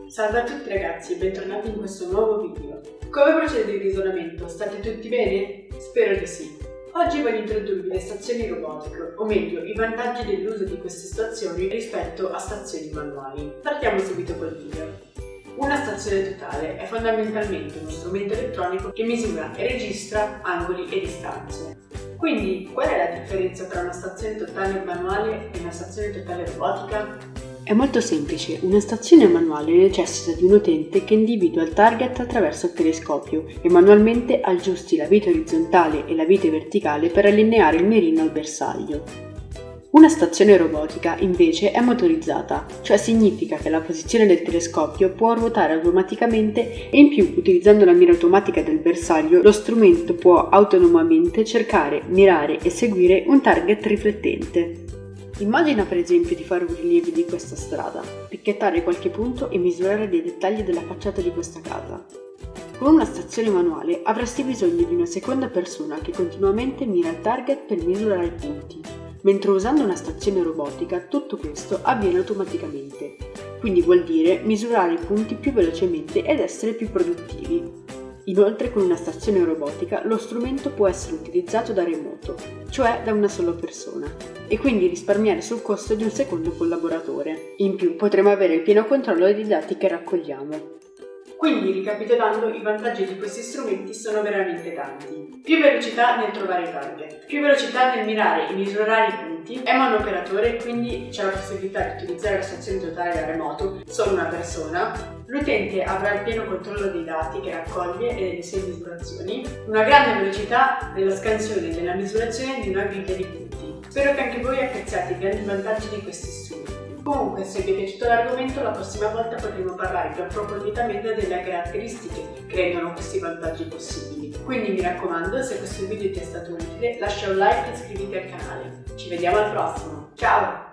Salve a tutti ragazzi e bentornati in questo nuovo video. Come procede il risuonamento? State tutti bene? Spero di sì. Oggi voglio introdurvi le stazioni robotiche, o meglio i vantaggi dell'uso di queste stazioni rispetto a stazioni manuali. Partiamo subito col video. Una stazione totale è fondamentalmente uno strumento elettronico che misura e registra angoli e distanze. Quindi, qual è la differenza tra una stazione totale manuale e una stazione totale robotica? È molto semplice, una stazione manuale necessita di un utente che individua il target attraverso il telescopio e manualmente aggiusti la vite orizzontale e la vite verticale per allineare il mirino al bersaglio. Una stazione robotica invece è motorizzata, cioè significa che la posizione del telescopio può ruotare automaticamente e in più, utilizzando la mira automatica del bersaglio, lo strumento può autonomamente cercare, mirare e seguire un target riflettente. Immagina per esempio di fare un rilievo di questa strada, picchiettare qualche punto e misurare dei dettagli della facciata di questa casa. Con una stazione manuale avresti bisogno di una seconda persona che continuamente mira il target per misurare i punti, mentre usando una stazione robotica tutto questo avviene automaticamente, quindi vuol dire misurare i punti più velocemente ed essere più produttivi. Inoltre con una stazione robotica lo strumento può essere utilizzato da remoto, cioè da una sola persona, e quindi risparmiare sul costo di un secondo collaboratore. In più potremo avere il pieno controllo dei dati che raccogliamo. Quindi, ricapitolando, i vantaggi di questi strumenti sono veramente tanti. Più velocità nel trovare i target, più velocità nel mirare e misurare i punti, è monooperatore, quindi c'è la possibilità di utilizzare la stazione totale da remoto, solo una persona. L'utente avrà il pieno controllo dei dati che raccoglie e delle sue misurazioni, una grande velocità nella scansione e nella misurazione di una griglia di punti. Spero che anche voi apprezziate i grandi vantaggi di questi strumenti. Comunque, se vi è piaciuto l'argomento, la prossima volta potremo parlare più approfonditamente delle caratteristiche che rendono questi vantaggi possibili. Quindi mi raccomando, se questo video ti è stato utile, lascia un like e iscriviti al canale. Ci vediamo al prossimo. Ciao!